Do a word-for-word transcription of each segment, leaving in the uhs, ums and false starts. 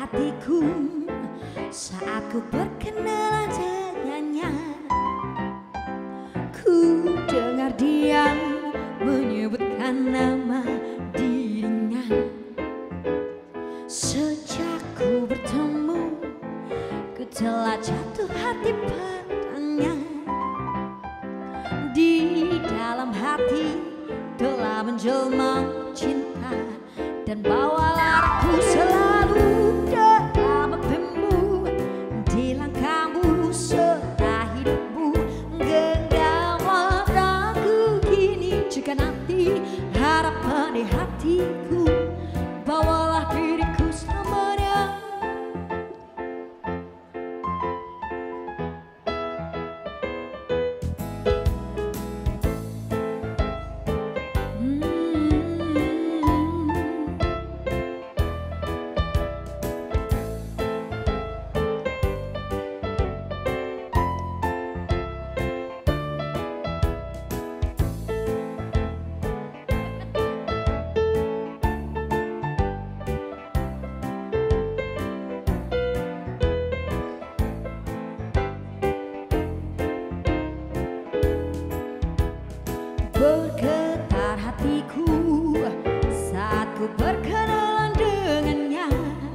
hatiku saat ku berkenalan dengannya. Ku dengar dia menyebutkan nama dirinya. Sejak ku bertemu, ku telah jatuh hati padanya. Di dalam hati telah menjelma cinta, dan bawalah aku selalu dalam mimpimu, di langkahmu serta hidupmu. Genggamlah aku kini, jika nanti harapan di hatiku, bawalah diriku selamanya. Bergetar hatiku saat ku berkenalan dengannya.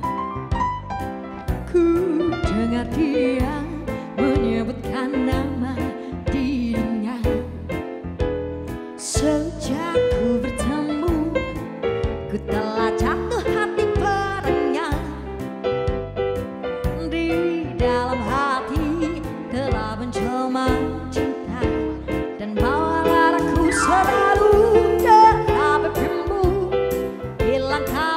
Ku dengar dia menyebutkan nama dirinya. Sejak ku bertemu, ku telah jatuh hati padanya. Di dalam hati telah menjelma cinta, dan bawalah aku selalu dalam mimpimu, di langkah